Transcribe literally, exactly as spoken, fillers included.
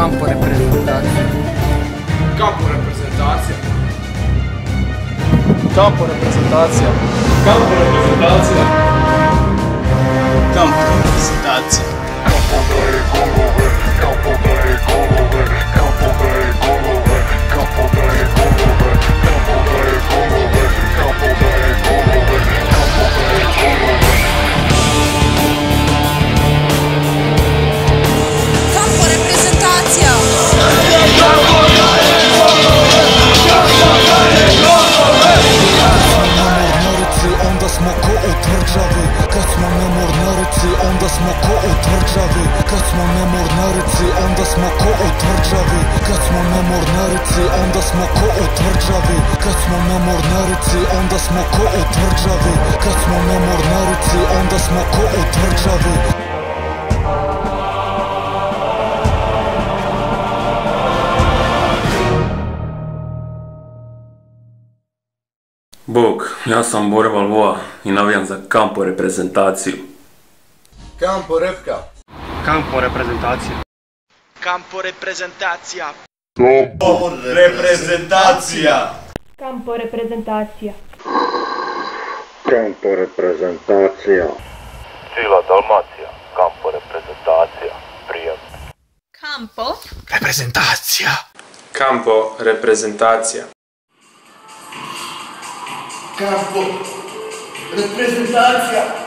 Kampo reprezentacija. Kampo reprezentacija. Kampo reprezentacija. Kampo reprezentacija. Kampo reprezentacija. Kampo daje golove, Kampo daje golove, Kampo daje golove, Kampo daje golove, Kampo daje golove, Kampo daje golove, Kampo daje golove. Kampo reprezentacija. Onda smo ko u tvrđavi, kad smo na Mornarici, onda smo ko u tvrđavi, kad smo na Mornarici, onda smo ko u tvrđavi, kad smo na Mornarici, onda smo ko u tvrđavi, kad smo na Mornarici, onda smo ko u tvrđavi, kad smo na Mornarici, onda smo ko u tvrđavi. Bog, ja sam Bora Valvoa i navijam za Kampo reprezentaciju. Kampo repka. Kampo reprezentacija. Kampo reprezentacija. Kampo reprezentacija. Kampo reprezentacija. Kampo reprezentacija. Cijela Dalmacija. Kampo reprezentacija. Prijem. Kampo Reprezentacija. Kampo reprezentacija. Kampo reprezentacija.